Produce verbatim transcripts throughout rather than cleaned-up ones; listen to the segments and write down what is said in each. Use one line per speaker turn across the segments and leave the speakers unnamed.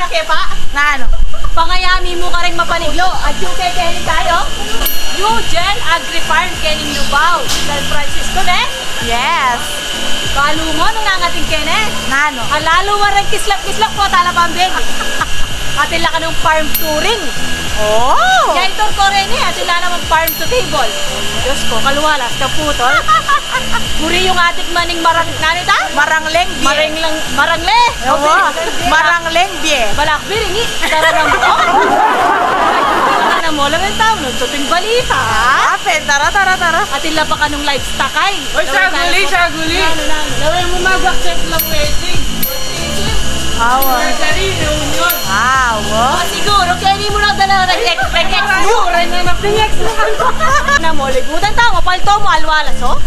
nakepa?
Na ano?
Pangayami mo ka rin mapaniglo. At yung kay Kenny tayo, Eugene Agri-Farm Kenny Nubaw. San Francisco, ne?
Yes.
Balo mo nung nangating Kenny.
Na ano?
Alalo mo rin kislap-kislap po, talapambing. Atila ka ng farm touring.
Oh!
Kaya ito ko rin eh, atila naman farm to table. Diyos ko, kaluwalas ka putol. Muri yung ating maning marang, nanita?
Marangleng bie.
Marang lang, marangle.
Oo. Marangleng bie.
Balak biringi, dararang mo. Ano mo, lamin tao, nagtuting balita.
Ah, pen, tara, tara, tara.
Atila pa ka nung livestock ay.
Oy, saguli, saguli.
Ano, ano?
Lawin mo mag-accept lang wedding.
Awa.
Anniversary, reunion.
Awa.
Oh, siguro, kaya hindi mo lang dala nag-ex mo.
Ray na nag-ex mo.
Na mo, ligutan tao, mapalto mo, alwalas, oh.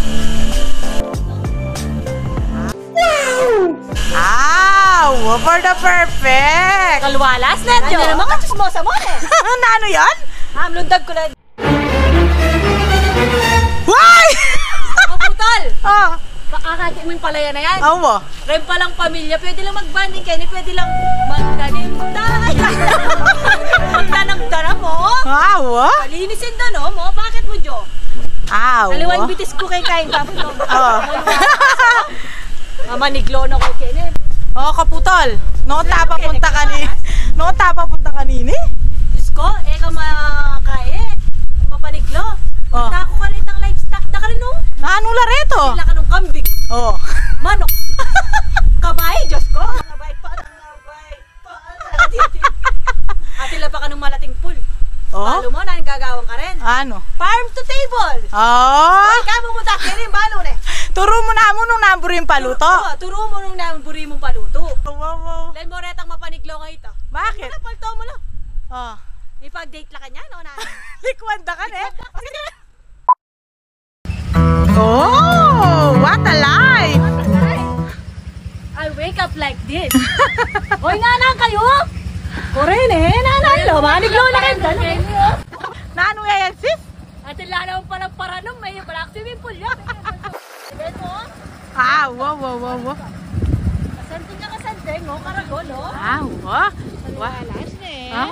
Awa, for the perfect.
Alwalas, na dyan. Ano naman ka, chismosa mo, eh.
Na ano yan?
Ah, lundag ko na.
Why?
Oh, putol.
Oh.
Pakakakit mo yung palaya na yan.
Awa.
Ren pa lang pamilya, pwede lang mag-banding, Kenny, pwede lang magtanim tayo. Magtanang-tanam mo.
Awa.
Palinisin na, no, mo. Bakit mo, Jo?
Awa.
Aliwan bitis ko kay Kain, tapos.
Oh.
Mamaniglo na ko, Kenny.
Oh, kaputol. Noon tapa punta kanini. Noon tapa punta kanini.
Diyos ko, eh ka makain. Mapaniglo.
Oh.
Tako ka rin ang livestock. Da ka rin, no?
Naano la reto?
Bigla ka nung kambing.
Oh.
Manok. Kabay, Diyos ko. Kabay pa. Kabay pa. Atila pa ka nung malating pool.
Oh.
Balo mo, nang gagawang ka rin.
Ano?
Farm to table.
Oh.
Ay, kamo mo takin rin, balo rin.
Turo mo na mo nung naburo yung paluto.
Oo, turo mo nung naburi mong paluto.
Wow, wow.
Len mo retang mapaniglo nga ito.
Bakit?
Ano, palto mo lang.
Oh.
Ipag-date la ka niya, no? Na.
Likwanda ka eh. Oh, what a life!
I wake up like this. Hoy, nanang kayo? Koren eh, nanay lo. Maniglo na kayo.
Naano nga yan, sis?
At lalaw pa ng paranom, may balak swimming pool yan. Ito,
Ah, wow, wow, wow, wow.
kasanting ka kasanting, no? Karagol, no?
Ah, wow. Wow.
Alas na eh.
Huh?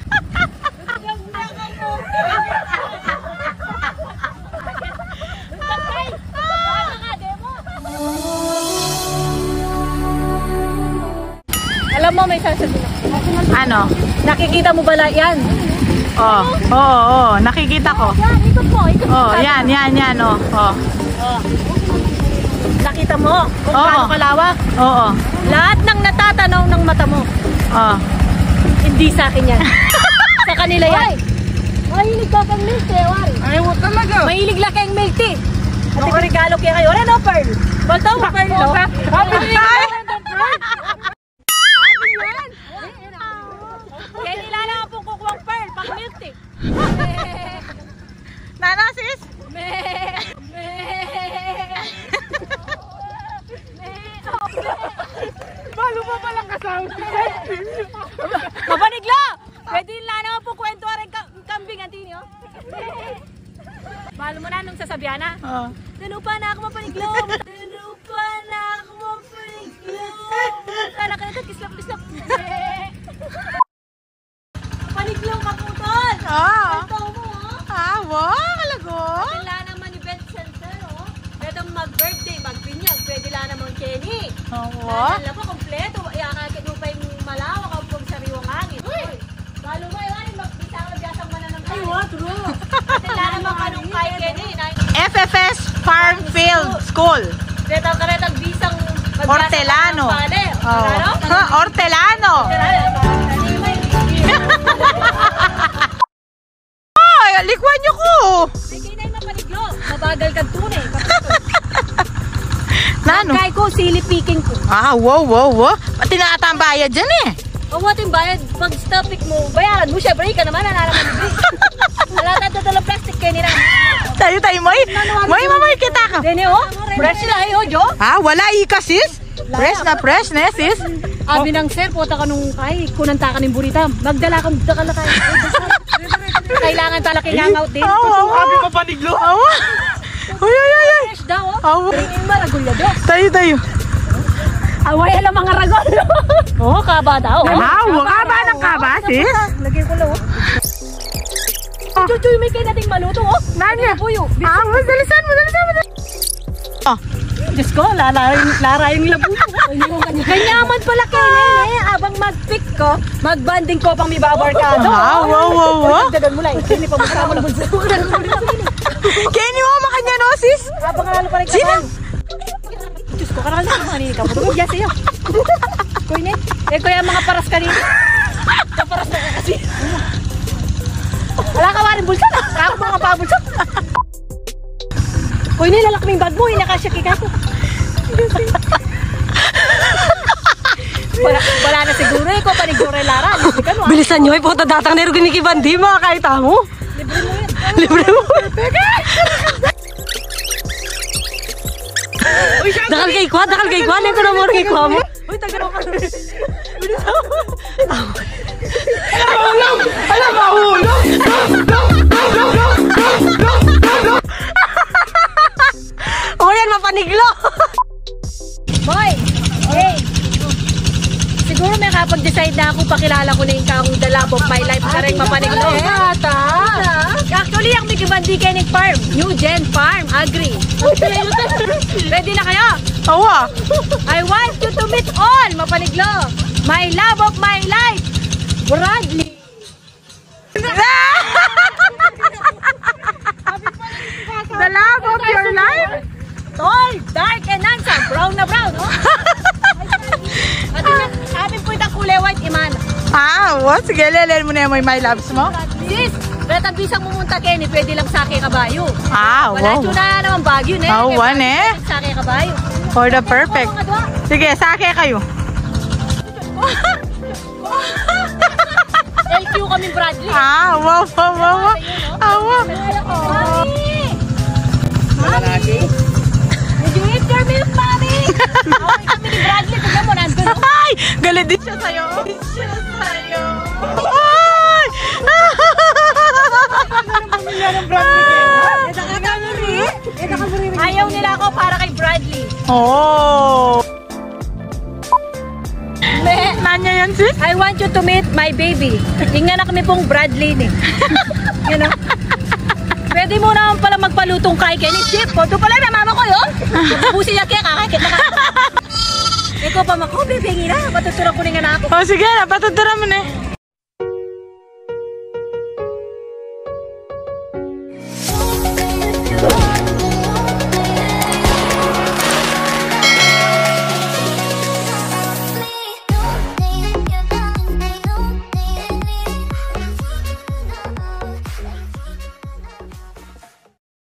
Alam mo, may sasabihin ako.
Ano?
Nakikita mo ba la- yan?
Oh, oo, oh, oh, nakikita ko.
Yan, ikot mo, ikot mo.
Oh, yan, yan, yan, oh. Oh.
Oh. Nakita mo kung
Oo.
paano kalawak.
Oo.
Lahat ng natatanaw ng mata mo,
Oh.
hindi sa akin yan. Sa kanila yan. Mahilig ka kang milk tea, Wari.
Ayaw mo talaga.
Mahilig lang kang milk tea. At ikarigalo kaya kayo. Ano, Pearl? Balto mo, Pearl, no?
Ay!
Kaya nilala ka pong kukuwang Pearl, pang milk tea.
Nana, sis?
Me! Me!
Balo pa palang kasama.
Kapaniglo! Pwede nila naman po kwento rin ka kambing, Antinio. Mahal mo na nung sasabihan na.
Oh.
Danupa na ako mapaniglo! Danupa na ako mapaniglo! Kala ka na ito, kislap-kislap. Paniglo ka putol!
Ah.
Ito mo, oh!
Ah, wow, kalagot.
Wala naman event center, oh. Pwedeng mag-birthday, mag-binyag, pwede lang naman Kenny.
Oo.
Dahil po, kompleto. Iakakit mo pa yung malawak ang pong sariwang hangin. Uy! Balo mo, iwan, magbisa ka magbiyasang mananang kayo. Ay, what? True! Dahil naman kanong kay Kenny.
F F S Farm Field School.
Retang ka retang bisang magbiyasang
Hortelano.
mananang pale.
Oh.
Ano?
Ha, Hortelano. Ay, likwan niyo ko.
Sige na yung mapaniglo. Mabagal kang tunay.
Nano?
Kaya ko, sili picking ko.
Ah, wow, wow, wow. Pati na ata ang bayad dyan eh.
O what yung bayad? Pag stop pick mo, bayaran mo. Siyempre, ka naman, nalalaman mo. Wala tayo dalang plastic kayo nila.
Tayo, tayo, may. May, mamay kita ka.
Dene, oh. Fresh lang, eh, oh, Jo.
Ah, wala ika, sis. Fresh na fresh na, sis.
Abi ng sir, puta ka nung kay, kunanta ka ng burita. Magdala kang dakala kayo. Kailangan talaga kingangout din.
Oo, oo.
Sabi ko paniglo.
Uy, uy, uy, uy.
Fresh daw, oh.
Awa.
Tingin maragulya, Jo.
Tayo, tayo.
Away alam mga ragol. Oo, oh, kaba daw. Oh.
Wow, kaba ng kaba, sis.
Lagyan ko lang. Oh. Chuchoy, may kayo nating maluto, oh.
Nanya?
Puyo.
Ah, mas dalisan mo, dalisan mo. Oh.
Diyos ko, lara yung, lara yung labuto. Kanyaman pala kayo, nene. Abang mag-pick ko, mag-banding ko pang may babarkado.
Wow, wow, wow, wow.
Dagan mo lang. Hindi pa masama ng bulsa.
Kenny mo, makanya no, sis.
Abang nga pa rin ka.
Sino?
Diyos ko, karang sa mga nini ka. Matugod yan sa'yo. Kuy, ne? Eh, kuya, mga paras kanina. Kaparas na ka kasi. Wala ka warin bulsa na. Kako mga pabulsa. Kuy, ne, lalak mo yung bag mo. Inakasya kika ko. Wala, wala na siguro eh. Kung paniguro yung Lara. Libre ka no.
Bilisan nyo, ay puta datang nero ginikibandi, mga kaita mo.
Libre mo yun.
Libre mo. Dakal kay kwa, dakal kay kwa, nito na mo kay kwa mo.
Uy, tagaraw ka.
Mahulog! Alam, mahulog!
O yan, mapaniglo.
Boy! Hey! Siguro may kapag-decide na ako, pakilala ko na yung kakong the love of my life na rin mapaniglo.
Tata.
Actually, ang Mikibandi Kenig Farm, New Gen Farm, Agri. Ready na kayo?
Awa.
I want you to meet all, mapaniglo. My love of my life, Bradley.
The love of your life?
Tall, dark, and handsome. Brown na brown, no? At yun, amin po itang kulay white, Iman.
Ah, what? Sige, lelen mo na yung my loves mo.
Sis, retag bisang mumunta Kenny, pwede lang sa aking kabayo.
Ah,
Wala
wow.
siya na naman Baguio, ne?
Ah,
Kaya
one,
Baguio,
eh.
Sa aking kabayo.
For the perfect.
Oo, nga doon.
Sige, sake kayo.
L Q kami Bradley.
Ah, wow, wow, wow, wow. Ah, wow.
Mami! Mami! Did you eat your milk, Mami? Away kami ni Bradley. Tignan mo, nandun.
Ay! Galit din siya sa'yo. Galit siya sa'yo. Ay!
Ayaw nila ako para kay Bradley.
Oh!
Me,
Nanya yan, sis?
I want you to meet my baby. Ingnan na kami pong Bradley ni. You know? Pwede mo naman pala magpalutong kay Kenny Chip. Ito pala na mama ko yun. Pusi niya kaya kakakit na ka. Ikaw pa mako, bibingi na. Matuturang ko na nga na ako.
Oh, sige na. Patutura mo na.